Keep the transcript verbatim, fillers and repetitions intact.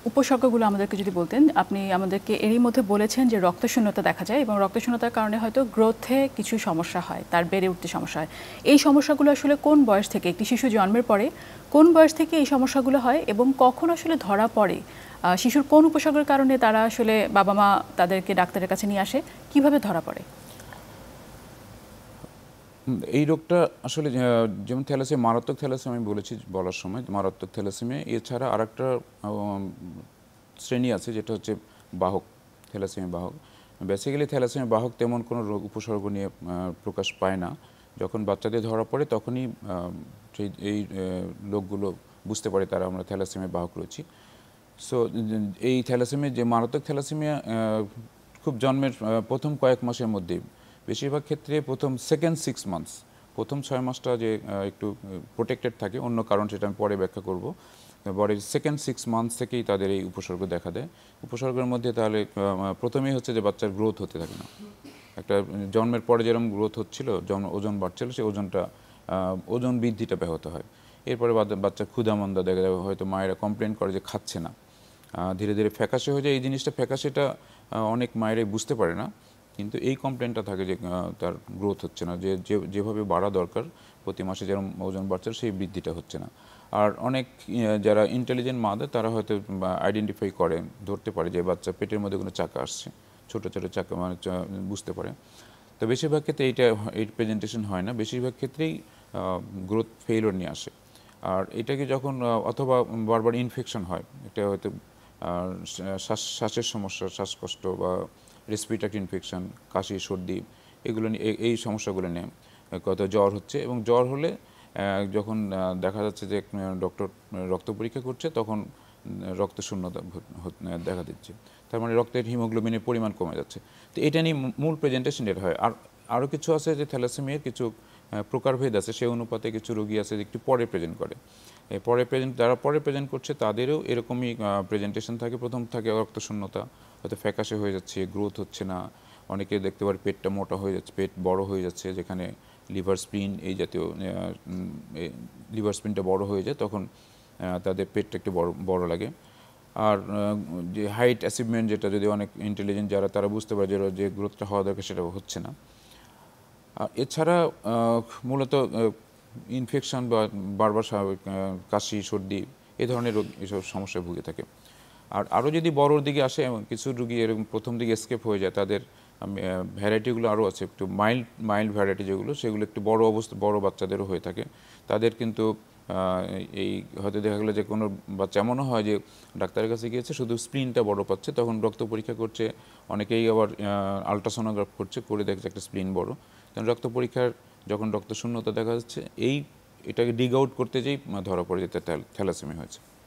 উপসর্গগুলো আমাদেরকে যদি বলতেন, আপনি আমাদেরকে এরই মধ্যে বলেছেন যে রক্তশূন্যতা দেখা যায় এবং রক্তশূন্যতার কারণে হয়তো গ্রোথে কিছু সমস্যা হয়, তার বেড়ে উঠতে সমস্যা হয়। এই সমস্যাগুলো আসলে কোন বয়স থেকে, একটি শিশু জন্মের পরে কোন বয়স থেকে এই সমস্যাগুলো হয় এবং কখন আসলে ধরা পড়ে? শিশুর কোন উপসর্গের কারণে তারা আসলে বাবা মা তাদেরকে ডাক্তারের কাছে নিয়ে আসে, কিভাবে ধরা পড়ে? এই রোগটা আসলে যেমন থ্যালাসেমিয়া, মারাত্মক থ্যালাসেমিয়া আমি বলেছি বলার সময়, মারাত্মক থ্যালাসেমিয়া এছাড়া আরেকটা শ্রেণী আছে যেটা হচ্ছে বাহক, থ্যালাসেমিয়া বাহক। বেসিক্যালি থ্যালাসেমিয়া বাহক তেমন কোনো রোগ উপসর্গ নিয়ে প্রকাশ পায় না। যখন বাচ্চাদের ধরা পড়ে তখনই সেই এই লোকগুলো বুঝতে পারে তারা আমরা থ্যালাসেমিয়া বাহক রয়েছি। সো এই থ্যালাসেমিয়া, যে মারাত্মক থ্যালাসেমিয়া খুব জন্মের প্রথম কয়েক মাসের মধ্যে, বেশিরভাগ ক্ষেত্রে প্রথম সেকেন্ড সিক্স মান্থস, প্রথম ছয় মাসটা যে একটু প্রোটেক্টেড থাকে, অন্য কারণ সেটা আমি পরে ব্যাখ্যা করব। পরে সেকেন্ড সিক্স মান্থস থেকেই তাদের এই উপসর্গ দেখা দেয়। উপসর্গের মধ্যে তাহলে প্রথমেই হচ্ছে যে বাচ্চার গ্রোথ হতে থাকে না। একটা জন্মের পরে যেরকম গ্রোথ হচ্ছিল, জন্ম ওজন বাড়ছিল, সেই ওজনটা ওজন বৃদ্ধিটা ব্যাহত হয়। এরপরে বাচ্চা ক্ষুধামন্দা দেখা যায়, হয়তো মায়েরা কমপ্লেন করে যে খাচ্ছে না, ধীরে ধীরে ফ্যাকাশে হয়ে যায়। এই জিনিসটা ফ্যাকাশেটা অনেক মায়েরাই বুঝতে পারে না, কিন্তু এই কমপ্লেনটা থাকে যে তার গ্রোথ হচ্ছে না, যে যেভাবে বাড়া দরকার প্রতি মাসে যেরকম ওজন বাড়ছে সেই বৃদ্ধিটা হচ্ছে না। আর অনেক যারা ইন্টেলিজেন্ট মাদের তারা হয়তো আইডেন্টিফাই করে, ধরতে পারে যে বাচ্চা পেটের মধ্যে কোনো চাকা আসছে, ছোটো ছোটো চাকা, মানে বুঝতে পারে। তো বেশিরভাগ ক্ষেত্রে এইটা এই প্রেজেন্টেশন হয় না, বেশিরভাগ ক্ষেত্রেই গ্রোথ ফেইলিওর নিয়ে আসে। আর এটাকে যখন অথবা বারবার ইনফেকশন হয়, এটা হয়তো শ্বাস শ্বাসের সমস্যা, শ্বাসকষ্ট বা রেসপিরেটরি ইনফেকশন, কাশি, সর্দি, এগুলো নিয়ে, এই সমস্যাগুলো নিয়ে কত জ্বর হচ্ছে। এবং জ্বর হলে যখন দেখা যাচ্ছে যে ডক্টর রক্ত পরীক্ষা করছে তখন রক্ত শূন্যতা দেখা দিচ্ছে, তার মানে রক্তের হিমোগ্লোবিনের পরিমাণ কমে যাচ্ছে। তো এটা নিয়ে মূল প্রেজেন্টেশন এটা হয়। আর আরও কিছু আছে যে থ্যালাসেমিয়ার কিছু প্রকারভেদ আছে, সেই অনুপাতে কিছু রোগী আছে যে একটু পরে প্রেজেন্ট করে। পরে প্রেজেন্ট যারা পরে প্রেজেন্ট করছে তাদেরও এরকমই প্রেজেন্টেশন থাকে। প্রথম থাকে রক্তশূন্যতা, হয়তো ফ্যাকাশে হয়ে যাচ্ছে, গ্রোথ হচ্ছে না, অনেকে দেখতে পারে পেটটা মোটা হয়ে যাচ্ছে, পেট বড় হয়ে যাচ্ছে, যেখানে লিভার স্প্লিন এই জাতীয় লিভার স্প্লিনটা বড় হয়ে যায়, তখন তাদের পেটটা একটু বড় বড় লাগে। আর যে হাইট অ্যাচিভমেন্ট, যেটা যদি অনেক ইন্টেলিজেন্ট যারা তারা বুঝতে পারে যে গ্রোথটা হওয়া দরকার সেটা হচ্ছে না। এছাড়া মূলত ইনফেকশন বা বারবার কাশি, সর্দি, এ ধরনের রোগ, এসব সমস্যায় ভুগে থাকে। আর আরও যদি বড়োর দিকে আসে, এমন কিছু রোগী এরকম প্রথম দিকে এসকেপ হয়ে যায়, তাদের ভ্যারাইটিগুলো আরও আছে, একটু মাইল্ড মাইল্ড ভ্যারাইটি যেগুলো, সেগুলো একটু বড় অবস্থা, বড় বাচ্চাদেরও হয়ে থাকে। তাদের কিন্তু এই হয়তো দেখা গেলো যে কোনো বাচ্চা এমনও হয় যে ডাক্তারের কাছে গিয়েছে, শুধু স্প্লিনটা বড় পাচ্ছে, তখন রক্ত পরীক্ষা করছে, অনেকেই আবার আলট্রাসোনোগ্রাফ করছে, করে দেখছে একটা স্প্লিন বড়। কারণ রক্ত পরীক্ষার যখন রক্ত শূন্যতা দেখা যাচ্ছে, এই এটাকে ডিগ আউট করতে যেই ধরা পড়ে যেতে থ্যালাসেমিয়া হয়েছে।